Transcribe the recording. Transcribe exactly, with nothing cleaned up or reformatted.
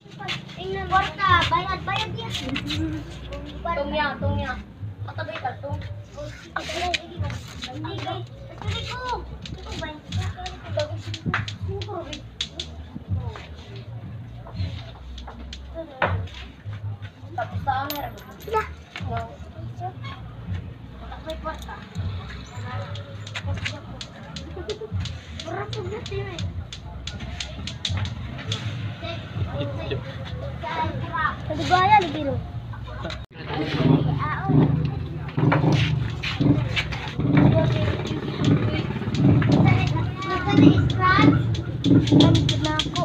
Tingnan porta, bayad, bayad yan. Tungya, tungya. Matabay ka, tung. Hindi guys, actually ko. Ito ba? Tapos saan na rin? Sila. Matabay porta. Murah po na siya eh. Tadi bahaya di biru. Scratch.